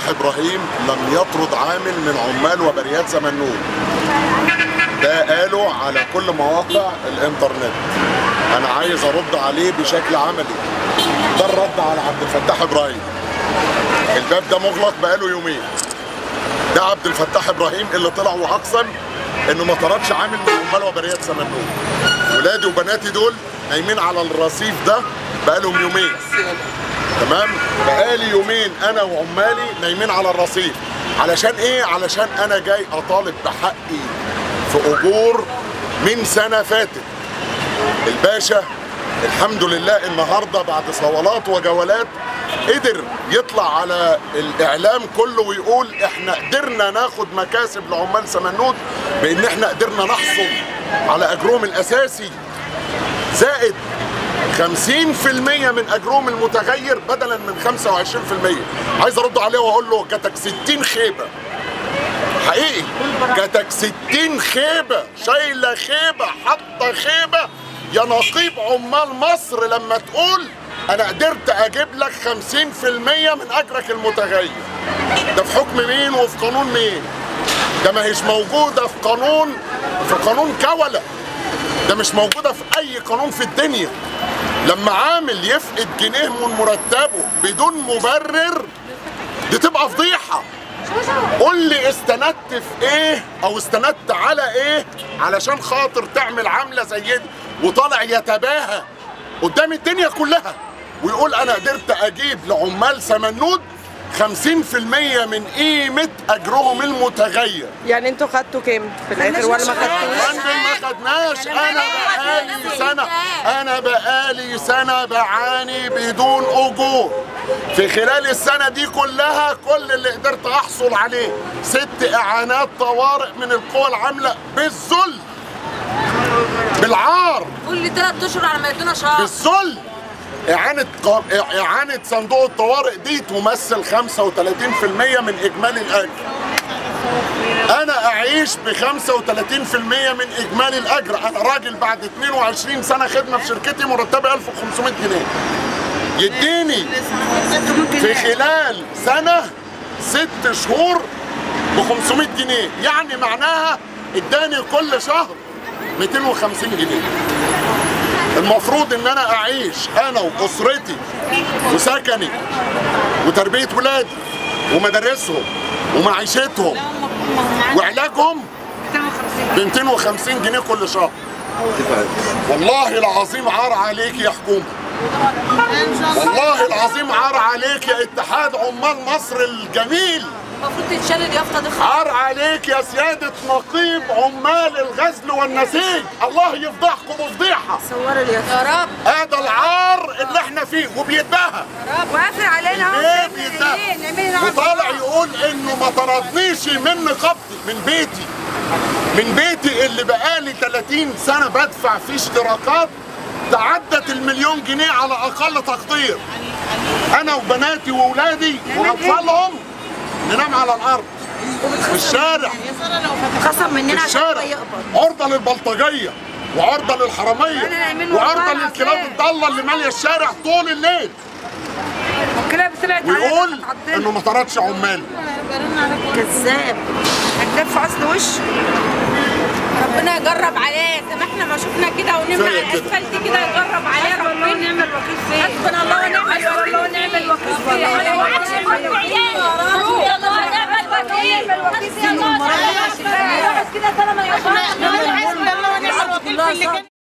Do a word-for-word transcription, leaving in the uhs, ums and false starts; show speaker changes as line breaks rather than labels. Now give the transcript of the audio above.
إبراهيم لم يطرد عامل من عمال وبريات سمنود. ده قاله على كل مواقع الانترنت. انا عايز ارد عليه بشكل عملي. ده الرد على عبد الفتاح ابراهيم. الباب ده مغلق بقاله يومين. ده عبد الفتاح ابراهيم اللي طلع واقسم انه ما طردش عامل من عمال وبريات سمنود. ولادي وبناتي دول نايمين على الرصيف ده بقالهم يومين. تمام؟ بقالي يومين انا وعمالي نايمين على الرصيف. علشان ايه؟ علشان انا جاي اطالب بحقي في اجور من سنه فاتت. الباشا الحمد لله النهارده بعد صولات وجولات قدر يطلع على الاعلام كله ويقول احنا قدرنا ناخد مكاسب لعمال سمنود بان احنا قدرنا نحصل على اجرهم الاساسي زائد خمسين في المية من اجرهم المتغير بدلا من خمسة وعشرين في المية. عايز ارد عليه واقول له جاتك ستين خيبه. حقيقي جاتك ستين خيبه، شايله خيبه، حاطه خيبه يا نقيب عمال مصر لما تقول انا قدرت اجيب لك خمسين في المية من اجرك المتغير. ده في حكم مين وفي قانون مين؟ ده ما هيش موجوده في قانون في قانون كوله. ده مش موجوده في اي قانون في الدنيا. لما عامل يفقد جنيه من مرتبه بدون مبرر دي تبقى فضيحه. قول لي استندت في ايه او استندت على ايه علشان خاطر تعمل عمله زي دي وطالع يتباهى قدام الدنيا كلها ويقول انا قدرت اجيب لعمال سمنود خمسين في المية من قيمه اجرهم المتغير.
يعني انتوا خدتوا كام في الاخر ولا ما خدتوش؟
ما خدناش. انا بقالي سنه انا بقالي سنه بعاني بدون اجور. في خلال السنه دي كلها كل اللي قدرت احصل عليه ست اعانات طوارئ من القوى العامله بالذل بالعار.
كل ثلاث اشهر على ما يدونا شهر
بالذل. إعانة إعانة صندوق الطوارئ دي تمثل خمسة وثلاثين في المية من إجمالي الأجر. أنا أعيش ب خمسة وثلاثين في المية من إجمالي الأجر. أنا راجل بعد اثنين وعشرين سنة خدمة في شركتي مرتبي ألف وخمسمائة جنيه. يديني في خلال سنة ست شهور ب خمسمائة جنيه، يعني معناها اداني كل شهر مئتين وخمسين جنيه. المفروض ان انا اعيش انا واسرتي وسكني وتربيه ولادي ومدارسهم ومعيشتهم وعلاجهم ب مئتين وخمسين جنيه كل شهر. والله العظيم عار عليك يا حكومه. والله العظيم عار عليك يا اتحاد عمال مصر الجميل.
المفروض تتشال اليافطه دي.
عار عليك يا سياده نقيب عمال الغزل والنسيج. الله يفضحكم فضيحه.
صور اليافطه يا رب.
هذا العار اللي احنا فيه وبيتباهى.
يا رب وقافل علينا اهو.
ليه بيتباهى؟ وطالع يقول انه ما طردنيش من نقابتي من بيتي. من بيتي اللي بقالي ثلاثين سنه بدفع فيه اشتراكات تعدت المليون جنيه على اقل تقدير. انا وبناتي واولادي واطفالهم ننام على الارض في الشارع.
خصم مننا
في الشارع عرضه للبلطجيه وعرضه للحراميه وعرضه للكلاب الضاله اللي ماليه الشارع طول الليل.
والكلاب طلعت
ويقول انه ما طردش عمال.
كذاب كذاب في اصل وش. ربنا يجرب عليه زي ما احنا ما شفنا كده ونمنا على الاسفلت كده يجرب عليه ربنا. نعمل وكيل فيه. حسبنا الله ونعم الوكيل ونعمل وكيل فيه. كده طالما يا